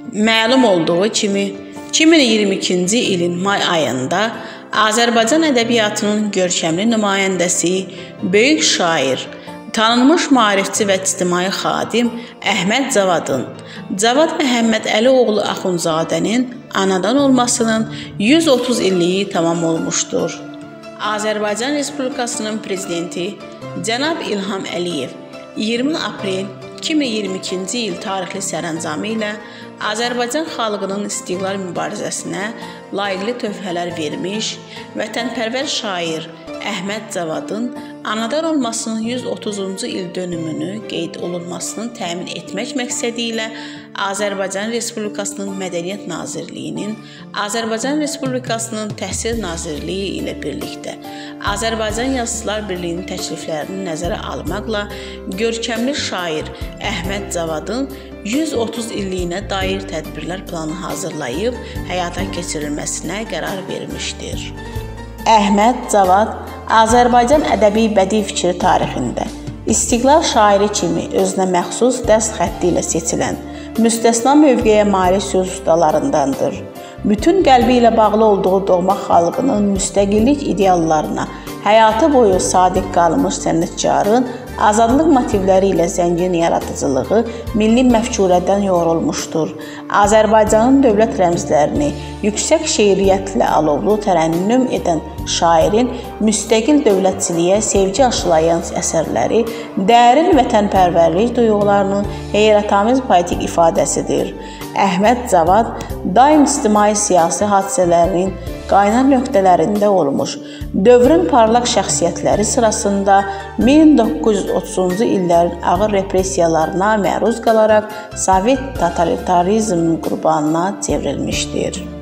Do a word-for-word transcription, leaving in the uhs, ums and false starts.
Məlum olduğu kimi, iki min iyirmi ikinci ilin may ayında Azərbaycan ədəbiyyatının görkəmli nümayəndəsi, böyük şair, tanınmış maarifçi və ictimai xadim Əhməd Cavadın, Cavad Məhəmməd Əlioğlu Axundzadənin anadan olmasının yüz otuz illiyi tamam olmuşdur. Azərbaycan Respublikasının prezidenti cənab İlham Əliyev iyirmi aprel iki min iyirmi ikinci il tarixli sərəncamı ilə Azərbaycan xalqının istiqlal mübarizəsinə layiqli töhfələr vermiş, vətənpərvər şair Əhməd Cavadın anadan olmasının yüz otuzuncu il dönümünü qeyd olunmasını təmin etmək məqsədi ilə Azərbaycan Respublikasının Mədəniyyət Nazirliyinin, Azərbaycan Respublikasının Təhsil Nazirliyi ilə birlikdə Azərbaycan Yazıçılar Birliyinin təkliflərini nəzərə almaqla görkəmli şair Əhməd Cavadın yüz otuz illiyinə dair tədbirlər planı hazırlayıb həyata keçirilməsinə qərar vermişdir. Əhməd Cavad Azərbaycan ədəbi bədii fikri tarixində istiqlal şairi kimi özünə məxsus dəst xətti ilə seçilən müstəsna mövqeyə malik söz ustalarındandır. Bütün qəlbi ilə bağlı olduğu doğma xalqının müstəqillik ideallarına həyatı boyu sadiq qalmış sənətkarın azadlıq motivləri ilə zəngin yaradıcılığı milli məfkurədən yoğrulmuşdur. Azərbaycanın dövlət rəmzlərini yüksək şeiriyyətlə alovlu tərənnüm edən şairin müstəqil dövlətçiliyə sevgi aşılayan əsərləri dərin vətənpərvərlik duyğularının heyrətamiz poetik ifadəsidir. Əhməd Cavad daim ictimai siyasi hadisələrinin qaynar nöqtələrində olmuş, dövrün parlaq şəxsiyyətləri sırasında min doqquz yüz otuzuncu illərin ağır repressiyalarına məruz qalaraq Sovet totalitarizminin qurbanına çevrilmişdir.